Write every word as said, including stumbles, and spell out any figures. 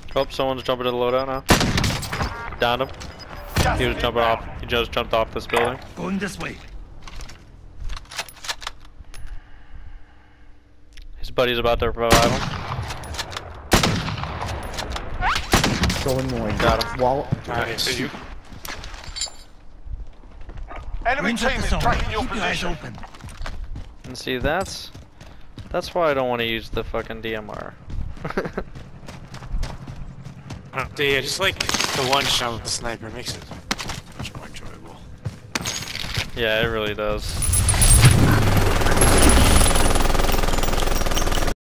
Oh, someone's jumping to the loadout now. Downed him. He was jumping off. He just jumped off this building. Going this way. His buddy's about to revive him. Going more. Got him. Wall. Nice. You. Enemy Wings at team the is zone. tracking your Keep your eyes position. open. And see, that's that's why I don't want to use the fucking D M R. Uh, yeah, just like the one shot with the sniper makes it much more enjoyable. Yeah, it really does.